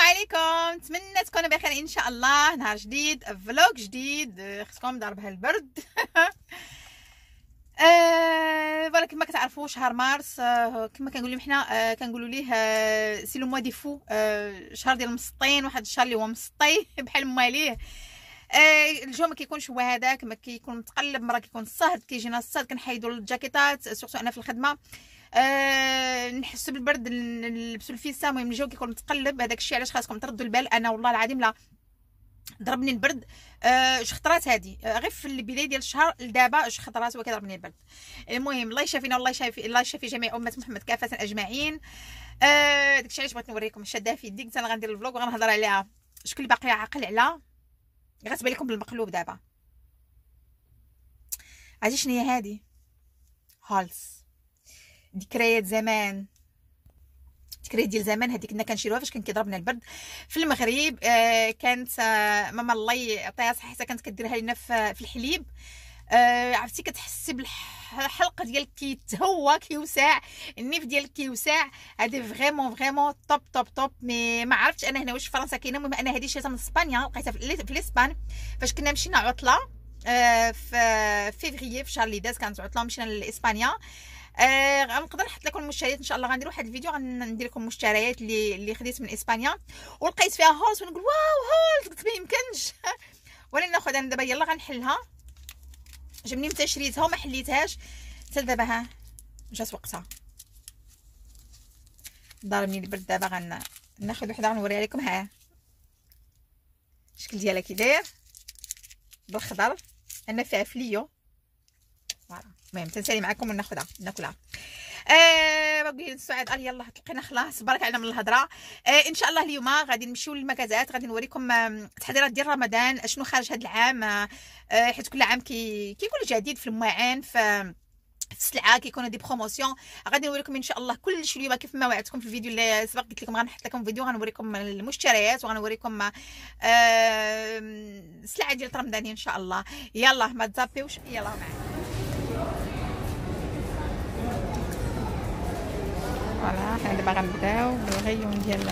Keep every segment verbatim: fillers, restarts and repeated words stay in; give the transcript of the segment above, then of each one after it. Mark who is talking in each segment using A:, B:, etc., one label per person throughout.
A: عليكم، نتمنى تكونوا بخير ان شاء الله. نهار جديد، فلوق جديد، خصكم ضرب هالبرد. آه فوالا كما كتعرفوا شهر مارس، آه كما كنقولوا حنا، آه كنقولوا ليه آه سي لو موا دي فو، آه شهر ديال المسطين، واحد الشهر اللي هو مسطي بحال مواليه. آه الجو ما كيكونش هو هذاك، ما كيكون متقلب، مره كيكون الصهد، كيجينا الصهد كنحيدوا الجاكيطات، سورتو انا في الخدمه أه نحسوا بالبرد نلبسوا الفيسه. المهم الجو كيكون متقلب، هذاك الشيء علاش خاصكم تردوا البال. انا والله العظيم لا ضربني البرد أه اش خطرات هذه، أه غير في البدايه ديال الشهر لدابا اش خطرات هو كيضربني البرد. المهم الله يشافينا والله يشافي الله يشافي جميع امه محمد كافه اجمعين. أه داكشي علاش بغيت نوريكم، شادها في يدي، قلت انا غندير الفلوق وغنهضر عليها. شكون اللي باقي عاقل على غتبان لكم بالمقلوب دابا. عرفتي شنو هي هذه؟ هالس، ذكريات زمان، ذكريات ديال زمان. هذيك كنا كنشيروها فاش كان كيضربنا البرد في المغرب. آه كانت آه ماما الله يعطيها الصحه حتى كانت كديرها لنا في, في الحليب. آه عرفتي كتحسي بالحلق ديالك كيتهوى كيوسع، النيف ديالك كيوسع. هذه فريمون فريمون توب توب توب. مي ما عرفتش انا هنا واش في فرنسا كاينه. المهم انا هذه شريتها من اسبانيا، لقيتها في, في الاسبان فاش كنا مشينا عطله آه في فيفري، في الشهر اللي داز كانت عطله مشينا لاسبانيا. آه غنقدر نحط لكم المشتريات ان شاء الله. غندير واحد الفيديو غندير لكم المشتريات اللي اللي خديت من اسبانيا ولقيت فيها هولز ونقول واو هولز، قلت ما يمكنش. ولكن ناخذ انا دابا، يلا غنحلها. عجبني متى شريتها وما حليتهاش حتى دابا، ها جات وقتها. ضربني البرد دابا. غن ناخذ وحده غنوريها لكم. ها الشكل ديالها كي داير بالخضر، انا فيها فليو فوالا. المهم تنسالي معكم وناخذها ناكلها. آه باقي السعاد قال يلا تلقينا خلاص، بارك علينا من الهضره. آه ان شاء الله اليوم غادي نمشيو للمكازات، غادي نوريكم التحضيرات ديال رمضان شنو خارج هذا العام. آه حيت كل عام كي كيكون جديد في المواعين، في في السلعه كيكونوا دي بروموسيون. غادي نوريكم ان شاء الله كل شيء اليوم كيف ما وعدتكم في الفيديو اللي سبق. قلت لكم غنحط لكم فيديو غنوريكم المشتريات وغنوريكم آه السلعه ديال رمضان ان شاء الله. يلا ما تزابيوش، يلا معنا. فوالا حنا دابا غنبداو بالغيون ديال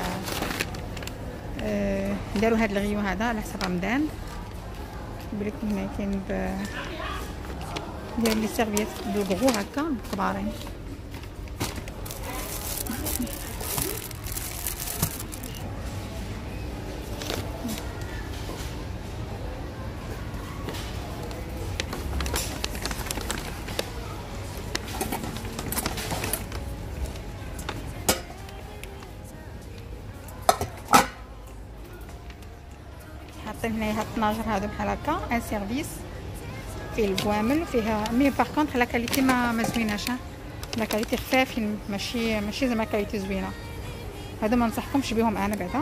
A: آه نديرو هاد الغيون هذا على حسب رمضان. كيبان لكم هنا كاين ب ديال لي سيرفيات دو غرو هكا كبارين. حاطين هنايا هاد الطناجر هادو بحال هكا ان سيرفيس فيه البوامل وفيها مي باغ كونطخ لا كاليتي ما ما زويناش. لا كاليتي خفافين، ماشي ماشي زعما كاليتي زوينه. هادو ما نصحكمش بهم انا بعدا.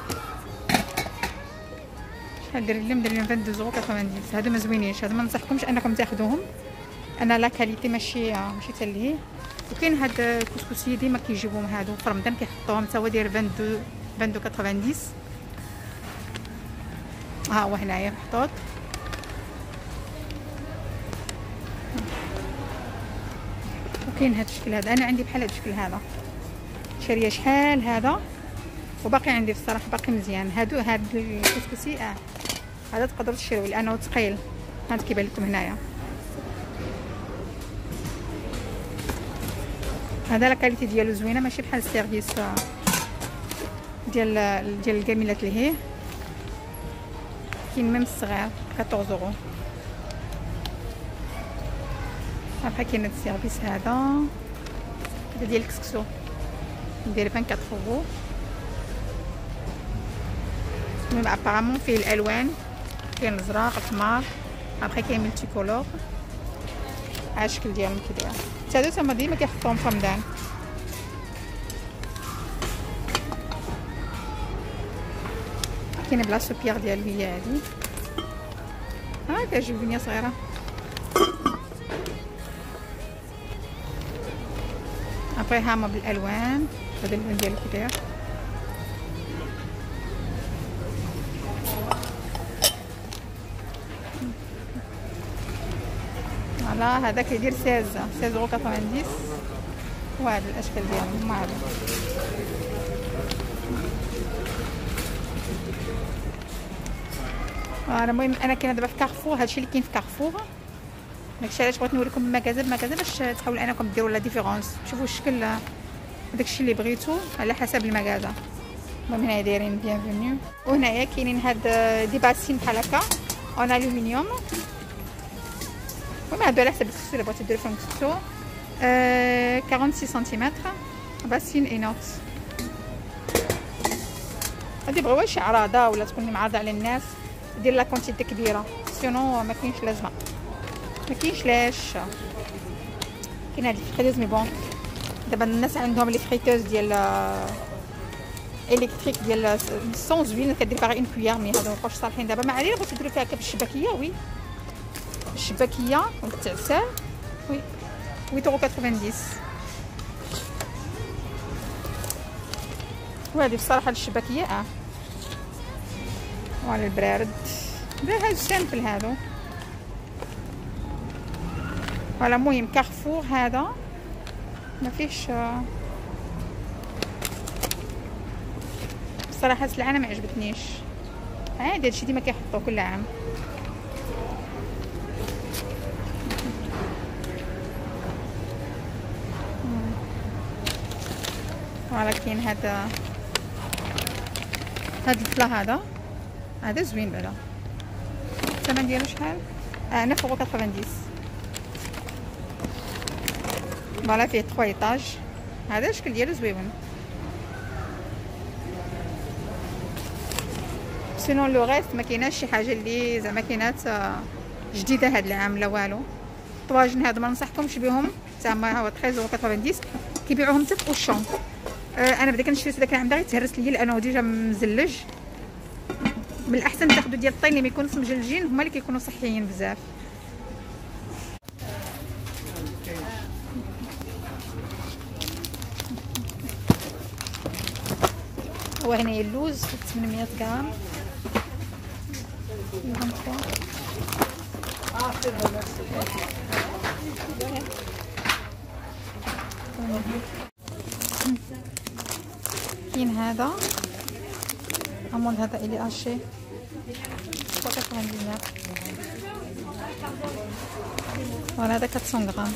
A: شحال داير لهم؟ داير لهم اثنين وعشرين تسعين. هادو ما زوينينش، هادو ما نصحكمش انكم تاخذوهم. انا لا كاليتي ماشي ماشي حتى لهي. وكاين هاد الكسكسي ديما كيجيبوهم هادو في رمضان كيحطوهم حتى هو داير اثنين وعشرين تسعين. ها هو هنايا محطوط. وكاين هذا الشكل هذا، انا عندي بحال هذا الشكل هذا شاريه شحال هذا، وباقي عندي في الصراحه باقي مزيان. هادو هاد الكسكسي اه هذا تقدروا تشريوه لانه ثقيل. هاد كيبان لكم هنايا هذا لا كاليتي ديالو زوينه، ماشي بحال السيرفيس ديال ديال الكاميلات اللي هي كاين ميم الصغير أربعطاش يورو. بحال كاين هاد السيرفيس هذا هذا ديال الكسكسو ندير أربعة وعشرين يورو. المهم ابارامون فيه الالوان، كاين الازرق الحمار، ابخي كاين ملتي كولور. ها الشكل ديالهم كي داير. حتى هادو تما ديما كيحطوهم في رمضان. كاينه بلا سوبيير ديالو هي هادي، ها كتعجبني صغيره. ابري هاما بالالوان، هذا اللون ديالو كي داير. فوالا هذا كيدير ستة عشر ستة يورو تسعين. وهاد الاشكال ديالهم هما هادو. انا المهم انا كاينه دابا في كارفور، هادشي اللي كاين في كارفور. داكشي علاش بغيت نوريكم المكازا بمكازا باش تحاولوا انكم ديروا لا ديفيرونس، تشوفوا الشكل داكشي اللي بغيتو على حسب المكازا. المهم هنايا دايرين بيانفونيو، وهنايا كاينين هاد دي باسين بحال هكا اون الومنيوم. المهم هادو على حسب الكسو، الا بغيتو ديرو فيهم كسو أه ستة وأربعين سنتيمتر باسين اينوكس. هادي بغاو شي عراضه ولا تكون معرضه على الناس دير لا كونتيتي كبيره، سينو ما كاينش لازمه، ما كاينش لاش. كاين هاد الفريتوز مي بون دابا الناس عندهم لي فريتوز ديال الكتريك ديال سون زوين، كدير باغي اون كويير، مي هادو مابقاوش صالحين دابا. ما علينا بغيتو ديرو فيها هكا بالشباكيه، وي الشباكيه والتعسال وي ثمانية يورو تسعين. وهادي بصراحه الشباكيه اه وعلى البرارد بلا هاد سامبل هادو. فوالا المهم كارفور هذا ما فيهش بصراحه السلعه، انا ما عجبتنيش. عادي هادشي ديما كيحطوه كل عام. فوالا كاين هذا هاد الفلا، هذا هذا زوين بعدا. الثمن ديالو شحال؟ اه تسعة يورو تسعين. فوالا فيه ثلاثة ايطاج، هذا الشكل ديالو زويون. سينون لو غيست ما كايناش شي حاجه اللي زعما كاينات جديده هاد العام لا والو. الطواجن هادو ما ننصحكمش بهم، زعما هو ثلاثة يورو تسعين كيبيعوهم حتى في اوشون. آه انا بدا كنشري داك العام دا غيتهرس ليا لانه ديجا مزلج. من الاحسن تاخذوا ديال الطين اللي ما يكونوش مجلجين، هما اللي كيكونوا صحيين بزاف. وهنايا اللوز ثمانمية غرام. كاين هذا اموند، هذا الي اشي ثلاثة وتسعين. فوالا هذا أربعمية غرام.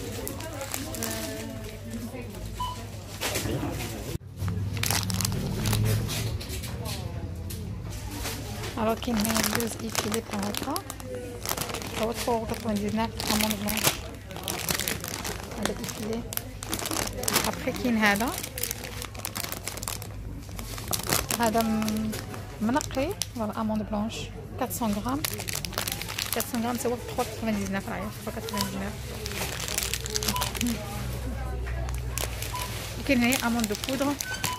A: الوغ كاين هنايا اللوز ايكيليبر هكا هو ثلاثة يورو تسعين اموند بلونش. هذا ايكيلي. ابخي كاين هذا هذا منقي فوالا اموند بلونش أربعمية غرام. أربعمية غرام تساوي ثلاثة وتسعين راهي ثلاثة وتسعين. وكاين هنايا اموند دو بودر،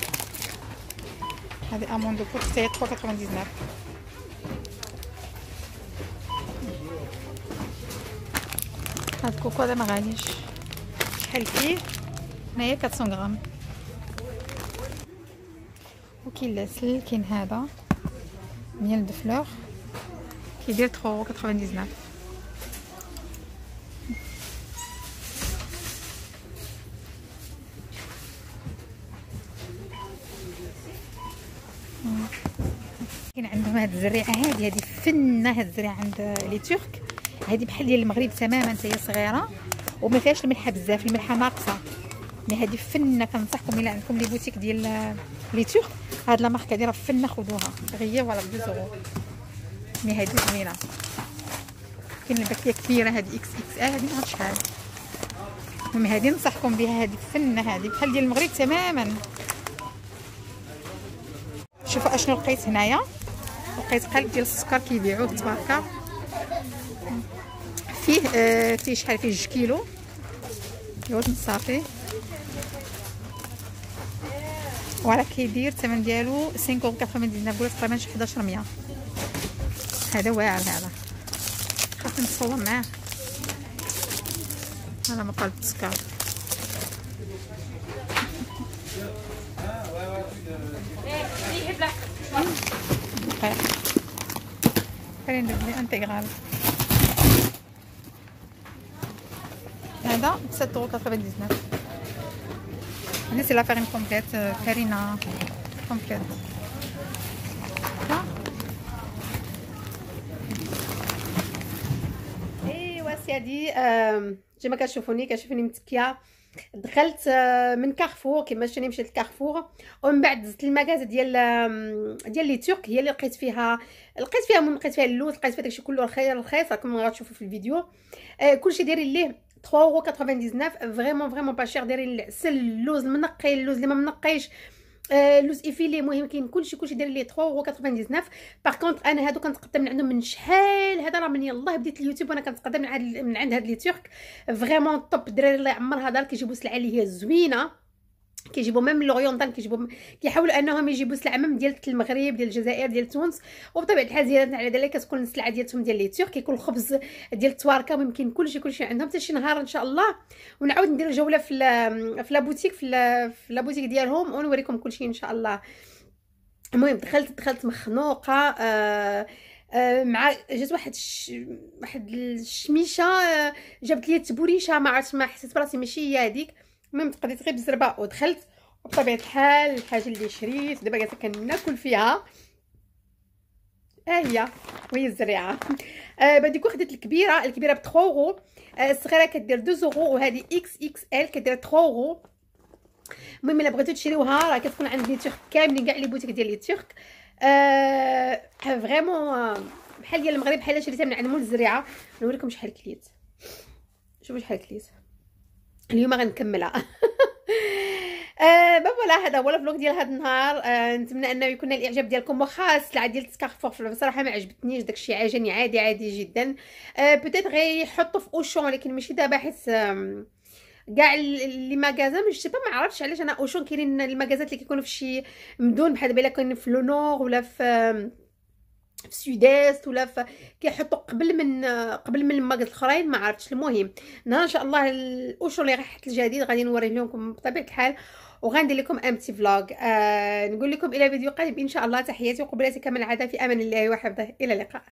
A: هذه اموند دو بودر حتى هي ثلاثة وتسعين. هاد الكوكو هذا ما غاليش، شحال فيه هنايا أربعمية غرام. وكاين لاسل، كاين هذا ميل دو فلور كيدير ثلاثة يورو تسعين. كاين عندهم هاد الزريعه هادي، هادي فنه هاد الزريعه عند لي ترك، هادي بحال ديال المغرب تماما، حتى هي صغيره وما فيهاش الملحه بزاف، الملحه ناقصه. مي هادي فنه، كنصحكم الا عندكم لي بوتيك ديال لي ترك هاد لا ماركه ديالها فنه خذوها غير ولا ب اثنين يورو. مي هادي زوينه. كاين الباكيه كبيره هادي اكس اكس ال، هادي ما عرفتش شحال. المهم هادي ننصحكم بها، هادي فنه، هادي بحال ديال المغرب تماما. شوفوا اشنو لقيت هنايا، لقيت قالب ديال السكر كيبيعوه تبارك. فيه آه فيه شحال فيه جوج كيلو يوزن صافي. وعلى كيدير الثمن ديالو خمسة يورو تسعين، نقول تقريبا شي حداش مية. هذا واعر، هذا خاصني نتصور معاه. هذا مقالب السكر. خلينا ندير لي انتيغرال. هذا سبعة يورو تسعين. هذه سي لا فارين كومبليت، فارينه كومبليت.
B: هادي كما كتشوفوني كتشوفوني متكيه. دخلت من كارفور كما شفتوني مشيت لكارفور ومن بعد دزت المغازه ديال ديال لي تورك هي اللي لقيت فيها لقيت فيها من لقيت فيها اللوز لقيت فيها داكشي كله رخيص رخيص راكم غتشوفوا في الفيديو. آه كلشي دايرين ليه ثلاثة يورو تسعة وتسعين فريمون فريمون با شير. دايرين العسل اللوز المنقي اللوز اللي ما منقيش آه لوز ايفيلي المهم كاين كلشي كلشي داير ليه ثلاثة يورو تسعة وتسعين. باغ كونطخ انا هادو كنتقدم من عندهم من شحال هذا راه من يلاه بديت اليوتيوب وانا كنتقدم من عند من عند هاد لي تورك فريمون طوب. الدراري الله يعمرها دار كيجيبوا سلعه اللي هي زوينه كيجيبوا ميم لوريونتال كيجيبوا كيحاولوا انهم يجيبوا سلعه ميم ديال المغرب ديال الجزائر ديال تونس. وبطبيعه الحال زياده على ذلك كتكون السلعه ديالتهم ديال لي تورك كيكون الخبز ديال التواركه ممكن كلشي كلشي عندهم حتى شي نهار ان شاء الله ونعاود ندير جوله في في لابوتيك في في لابوتيك ديالهم ونوريكم كلشي ان شاء الله. المهم دخلت دخلت مخنوقه آه آه مع جات واحد ش... واحد الشميشه آه جابت لي تبوريشه ما عرفتش ما حسيت براسي ماشي هي هذيك. المهم تقضيت غير بزربه ودخلت وبطبيعه الحال الحاجه اللي شريت دابا جالسه كناكل فيها ها هي وهي الزريعه. آه بعديكو خديت الكبيره الكبيره ب ثلاثة يورو آه الصغيره كدير اثنين يورو وهذه اكس اكس ال كدير ثلاثة يورو. المهم الا بغيتو تشريوها راه كتكون عند لي تورك كاملين كاع لي بوتيك ديال لي تورك آه فريمون بحال ديال المغرب بحال شريتها من عند مول الزريعه. نوريكم شحال كليت شوفوا شحال كليت اليوم غنكملها. آه فوالا هذا هو الفلوق ديال هذا النهار. آه نتمنى انه يكون الاعجاب ديالكم واخا السلعه ديال كارفور بصراحه ما عجبتنيش داكشي عجبني عادي عادي جدا. آه بوتيت غير يحطوا في اوشون ولكن ماشي دابا حيت آه كاع لي ماغازا مش سيبا ما عرفتش علاش انا اوشون كاينين الماغازات اللي كيكونوا في شي مدن بحال دابا الا كاين في لو نور ولا في في سوداست ولا في كيحطوا قبل من قبل من الماغازات الاخرين ما عرفتش. المهم نهار ان شاء الله الاوشون اللي غيحط الجديد غادي نوري لكم بطبيعه الحال وغندير لكم ام تي فلوغ. آه نقول لكم الى فيديو قريب ان شاء الله. تحياتي وقبلاتي كما العاده في امان الله وحفظه الى اللقاء.